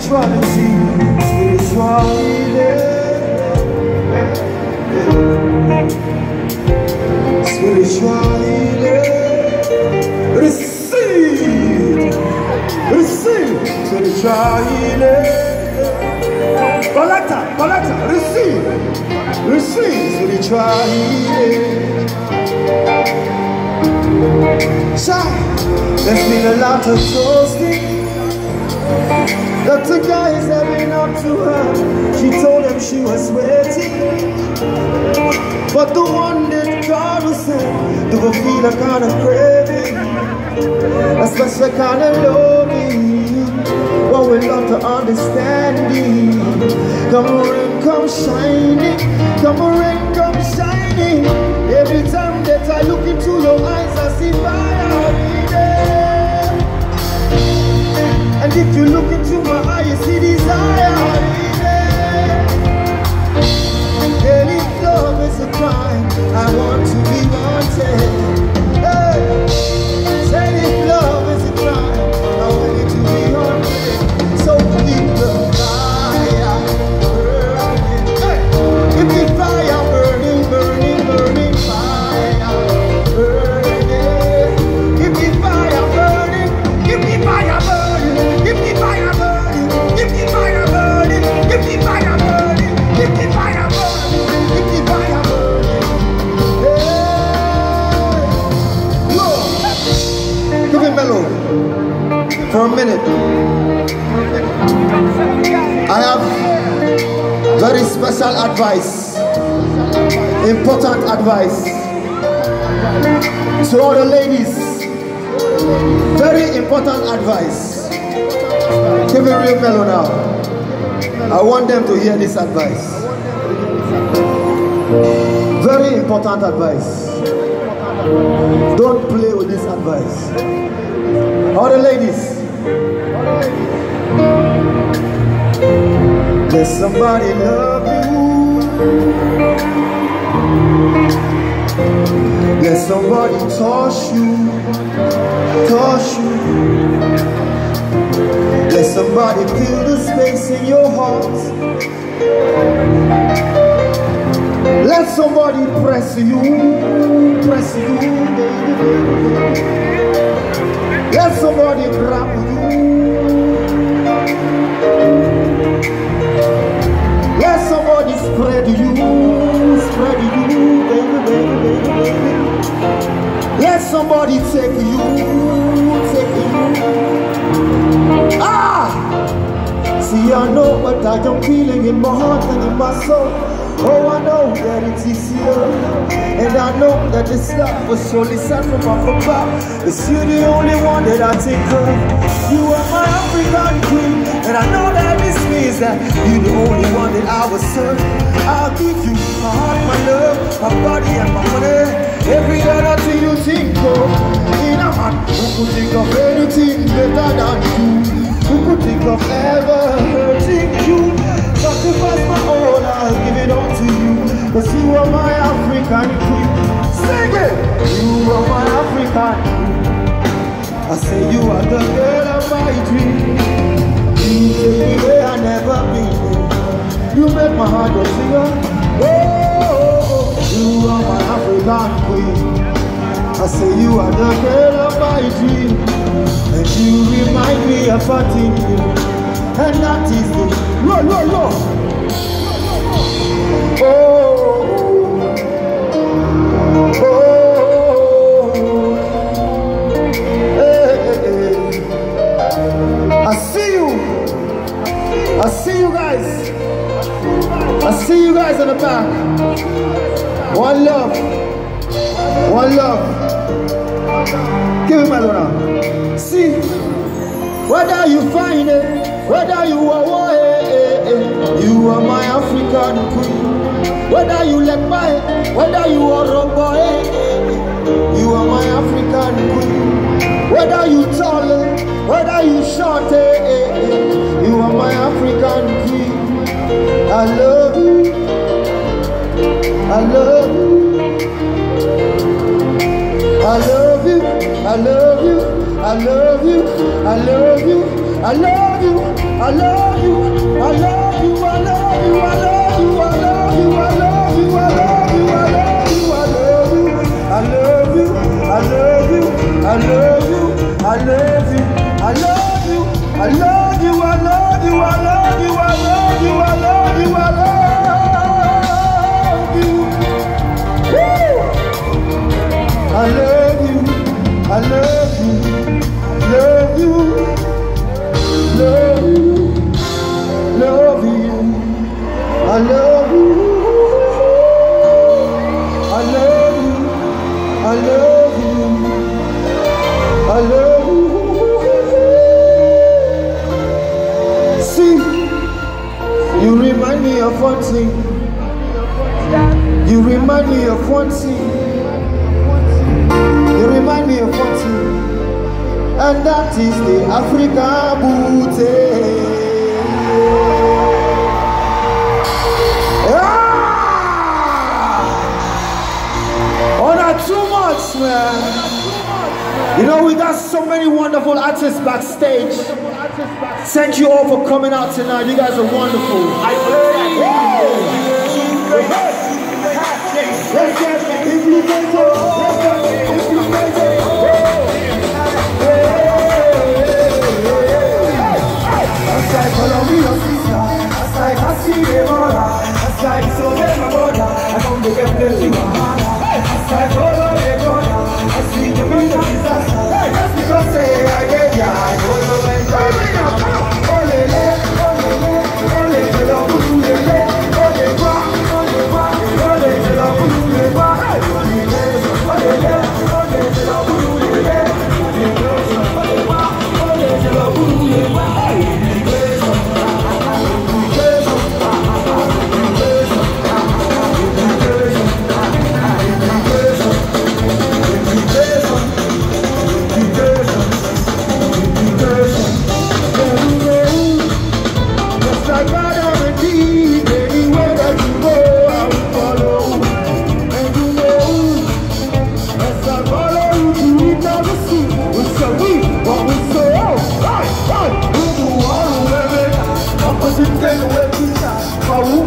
spirituality, spirituality, receive, spirituality, Balata, receive, spirituality. There's been a lot of toasting that the guy is having up to her. She told him she was waiting, but the one that God was saying, do we feel a kind of craving, a special kind of loving, one with love to understanding. Come rain, come shining, come rain, come shining. Every time that I look into your eyes, I see fire in there. And if you look into my eyes, you see desire in there. And if love is a crime, I want to be wanted. Hey. Say if love is a crime, I want you to be wanted. So keep the fire burning. Hey. Keep the fire burning, burning, burning. Fire burning. Keep the fire burning. Keep the fire burning. Keep the fire burning. Keep the fire burning. Keep the fire burning. Keep the fire burning. Keep the fire burning. Hey. Look. Give it mellow for a minute. I have very special advice, important advice to all the ladies. Very important advice. Give it real mellow now. I want them to hear this advice. Very important advice. Don't play with this advice. All the ladies. Let somebody love you. Let somebody touch you. Let somebody fill the space in your heart. Let somebody press you, baby. Let somebody grab you. Let somebody spread you, baby. Let somebody take you. See, I know what I am feeling in my heart and in my soul. Oh, I know that it is here, and I know that this love was surely sent from up above. It's you the only one that I think of. You are my African queen, and I know that this means that you're the only one that I will serve. I'll give you my heart, my love, my body and my money. Every other thing you think of. In a man who could think of anything better than you, who could think of ever hurting you. Sacrifice my all, I'll give it all to you. Cause you are my African queen. Sing it! You are my African queen. I say you are the girl of my dream. You take me where I never been. You make my heart go sing. Oh, you are my African queen. I say you are the girl of my dream. And you remind me of a thing. And that is the lo. I see you guys. I see you guys in the back. One love. Give me my love. See, whether you find it, whether you are you are my African queen. Whether you like my, whether you are wrong boy, you are my African queen. Whether you tall, whether you short, you are my African queen. I love you. I love you. I love you. I love you. I love you. I love you. I love you. love you, I love you, I love you, I love you, I love you, I love you, I love you, I love you, I love you, I love you, I love you, I love you, I love you, I love you, I love you, I love you, I love you, I love you, I love you. Woo! I love you, I love you, love you, love you, love you, I love you, I love you, I love you, I love you. See, you remind me of one thing. You remind me of one thing. You remind me of one thing, and that is the African booty. Oh, not too much, man. You know, we got so many wonderful artists backstage. Thank you all for coming out tonight. You guys are wonderful.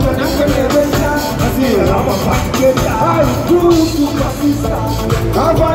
I